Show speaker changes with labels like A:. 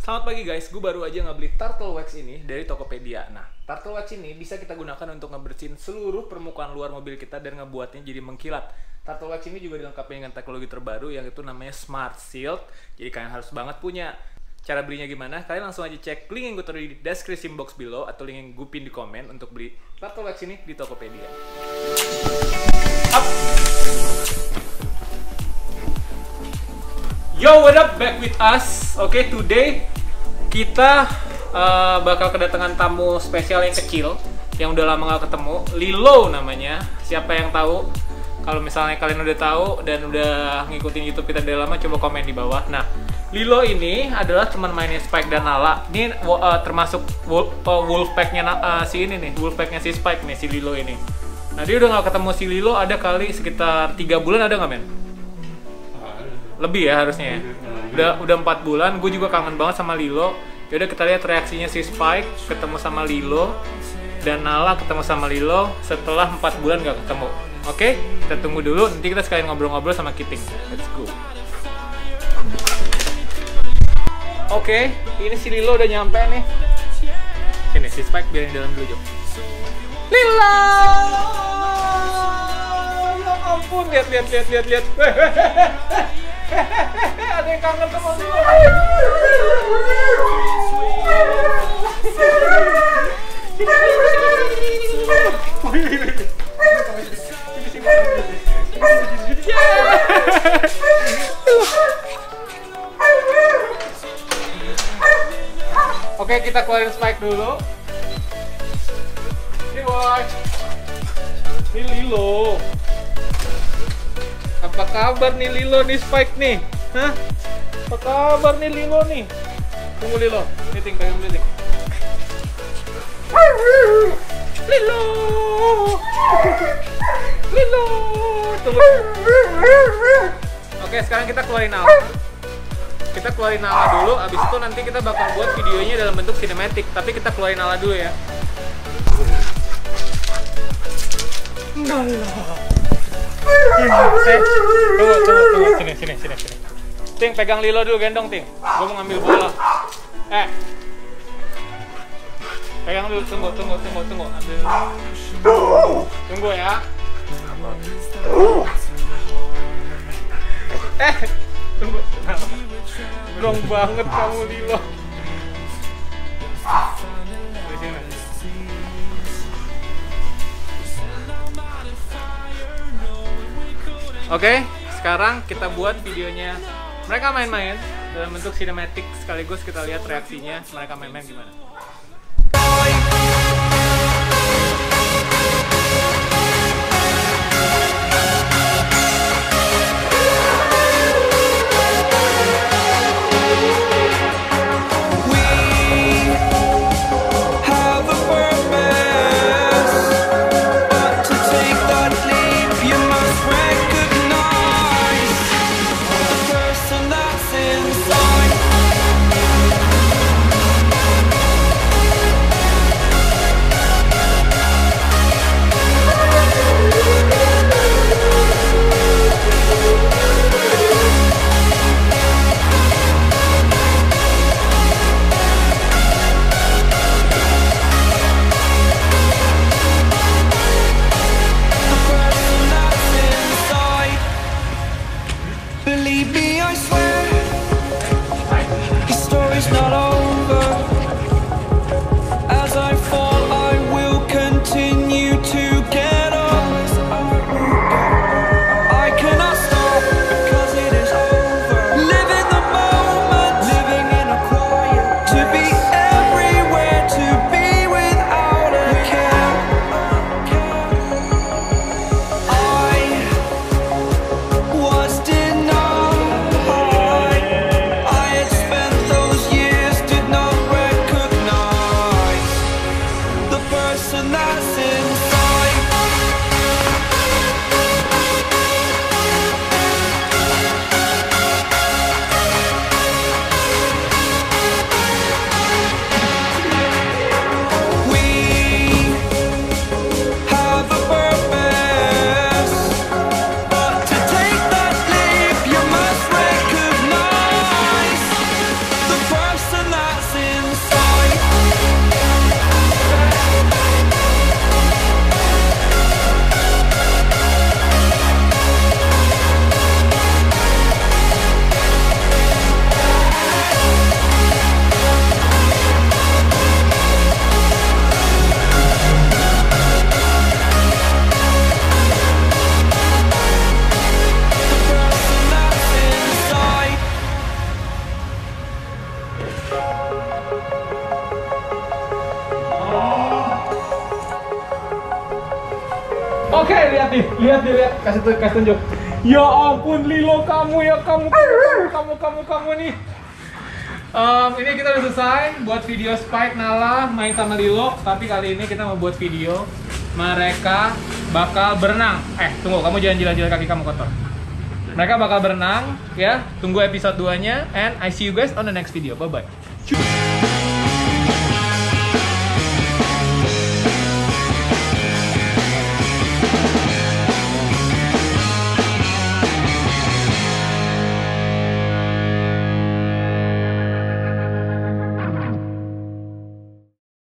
A: Selamat pagi guys, gue baru aja ngebeli turtle wax ini dari Tokopedia. Nah, turtle wax ini bisa kita gunakan untuk ngebersihin seluruh permukaan luar mobil kita dan ngebuatnya jadi mengkilat. Turtle wax ini juga dilengkapi dengan teknologi terbaru yang itu namanya Smart Shield. Jadi kalian harus banget punya. Cara belinya gimana? Kalian langsung aja cek link yang gue taruh di description box below atau link yang gue pin di komen untuk beli turtle wax ini di Tokopedia. Up. Yo, what up? Back with us. Oke, today kita bakal kedatangan tamu spesial yang kecil yang udah lama gak ketemu. Lilo namanya. Siapa yang tahu? Kalau misalnya kalian udah tahu dan udah ngikutin YouTube kita dari lama, coba komen di bawah. Nah, Lilo ini adalah teman mainnya Spike dan Nala. Ini termasuk Wolfpack-nya si ini nih, Wolfpack-nya si Spike nih, si Lilo ini. Nah, dia udah gak ketemu si Lilo ada kali sekitar 3 bulan, ada nggak men? Lebih ya harusnya ya. Udah 4 bulan, gue juga kangen banget sama Lilo. Yaudah kita lihat reaksinya si Spike ketemu sama Lilo dan Nala ketemu sama Lilo setelah 4 bulan gak ketemu. Oke, kita tunggu dulu, nanti kita sekalian ngobrol-ngobrol sama Kiting. Let's go. Oke, ini si Lilo udah nyampe nih. Sini, si Spike biarin dalam dulu, Jok. Lilo! Ya ampun, lihat. Ada yang kangen sama Lilo. Oke, kita keluarin Spike dulu. Ini Lilo. Apa kabar nih Lilo nih Spike nih? Hah? Apa kabar nih Lilo nih? Tunggu Lilo, meeting, pengen meeting. Lilo, Lilo, tunggu. Oke, sekarang kita keluarin Nala. Kita keluarin Nala dulu, abis itu nanti kita bakal buat videonya dalam bentuk sinematik. Tapi kita keluarin Nala dulu ya. Nala. Tunggu, sini. Ting, pegang Lilo dulu, gendong Ting. Gue mau ngambil bola. Pegang dulu, tunggu. Ambil. Tunggu ya. Tunggu. Dong banget kamu Lilo. Oke, sekarang kita buat videonya mereka main-main dalam bentuk sinematik, sekaligus kita lihat reaksinya mereka main-main gimana. Oke, lihat nih, lihat. Kasih tunjuk. Ya ampun, Lilo kamu ya, kamu nih. Ini kita udah selesai buat video Spike, Nala main sama Lilo. Tapi kali ini kita mau buat video mereka bakal berenang. Tunggu, kamu jangan jilat-jilat kaki kamu kotor. Mereka bakal berenang ya. Tunggu episode 2-nya and I see you guys on the next video. Bye bye.